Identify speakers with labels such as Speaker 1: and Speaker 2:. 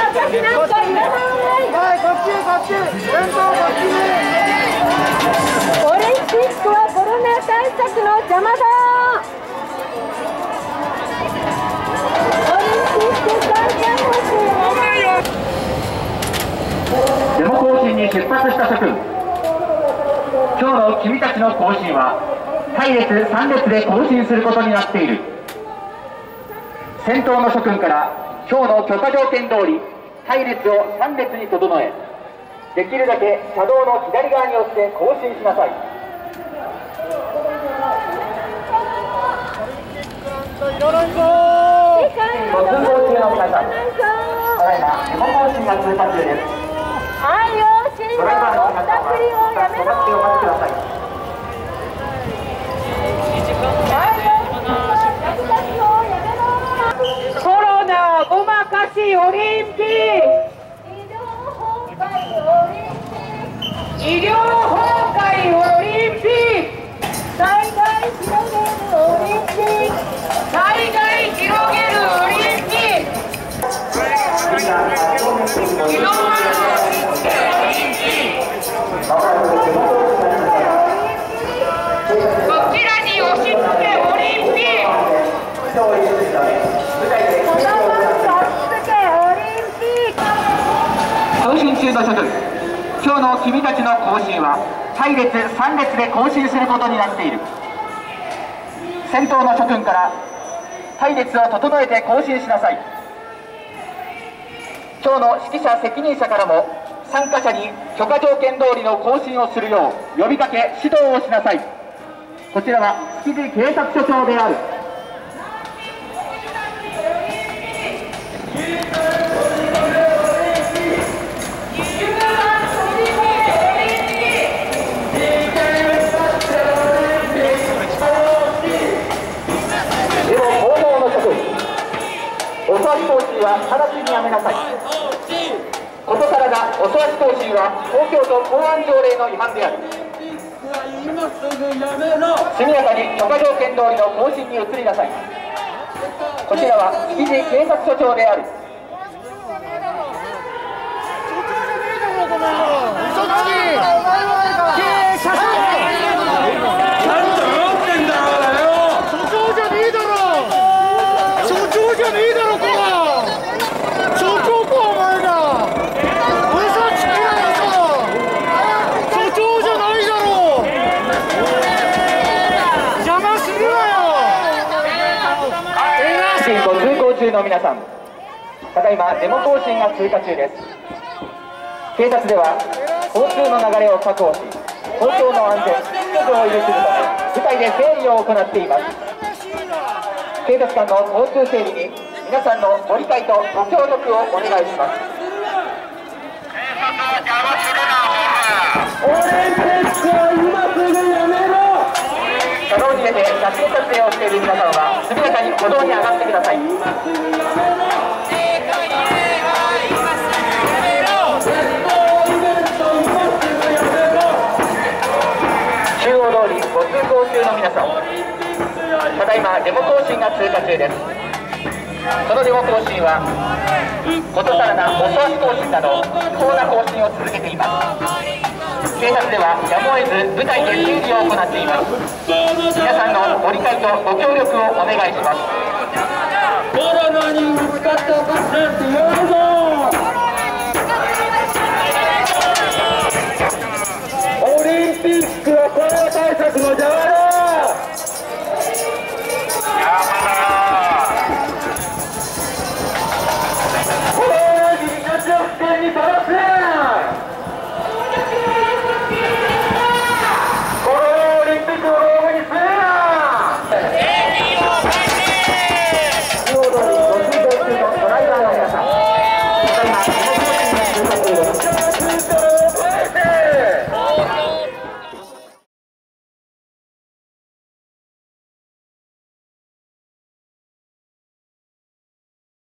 Speaker 1: オリンピックはコロナ対策の邪魔だ。オリンピック参加
Speaker 2: デモ行進に出発した諸君、今日の君たちの行進は隊列3列で行進することになっている。先頭の諸君から今日の許可条件通り隊列を3列に整え、できるだけ車道の左側に寄って行進しなさい。ご通行中の皆さん、ただいまデモ行進が通過中です。ドライバーの皆さんは止まってお待ちください。
Speaker 1: コロナごまかしオリンピック、医療崩壊オリンピック、災害広げるオリンピック、災害広げるオリンピック、こちらに押し付けオリンピック。
Speaker 2: 行進中の諸君、今日の君たちの行進は隊列3列で行進することになっている。先頭の諸君から隊列を整えて行進しなさい。今日の指揮者責任者からも参加者に許可条件通りの行進をするよう呼びかけ指導をしなさい。こちらは築地警察署長である。おそわし行進は直ちにやめなさい。ことさらがおそわし行進は東京都公安条例の違反である。速やかに許可条件通りの行進に移りなさい。こちらは築地警察署長である。ご通行中の皆さん、ただいまデモ行進が通過中です。警察では交通の流れを確保し、公共の安全、秩序を維持するため部隊で整理を行っています。警察官の交通整理に皆さんのご理解とご協力をお願いします。車道に出て写真撮影をしている皆さんは速やかに歩道に上がってください。中央通りご通行中の皆さん、ただいまデモ行進が通過中です。このデモ行進はことさらなおそわし行進など違法な行進を続けています。警察ではやむを得ず部隊で整理を行っています。皆さんのご理解とご協力をお願いします。
Speaker 3: コロナに打ち勝った